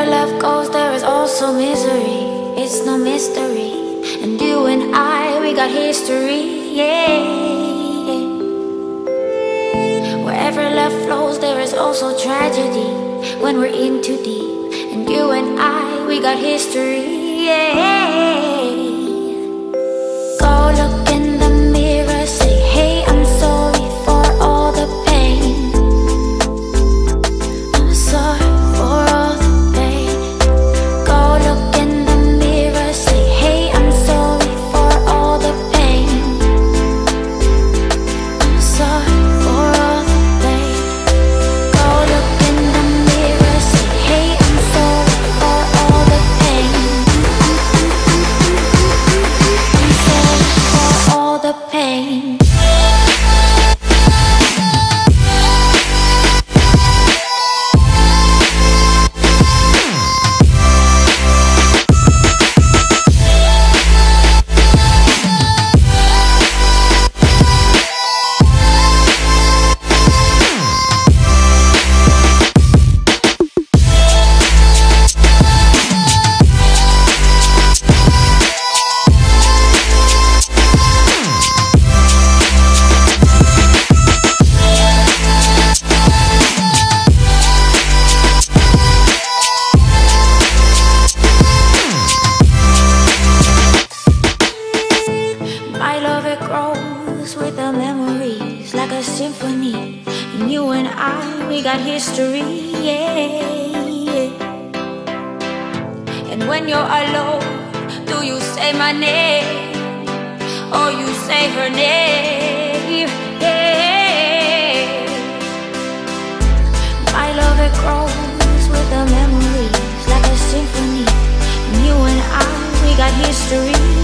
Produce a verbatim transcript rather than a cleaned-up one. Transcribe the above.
Wherever love goes, there is also misery. It's no mystery. And you and I, we got history, yeah. Wherever love flows, there is also tragedy when we're in too deep. And you and I, we got history, yeah. Go look in the mirror, say, hey, I'm sorry for all the pain. I'm sorry for all the pain. Go look in the mirror, say, hey, I'm sorry for all the pain. I'm sorry for all the pain. Go look in the mirror, say, hey, I'm sorry for all the pain. I'm sorry for all the pain. My love, it grows with the memories like a symphony. And you and I, we got history, yeah. And when you're alone, do you say my name or you say her name? Yeah. My love, it grows with the memories like a symphony. And you and I, we got history.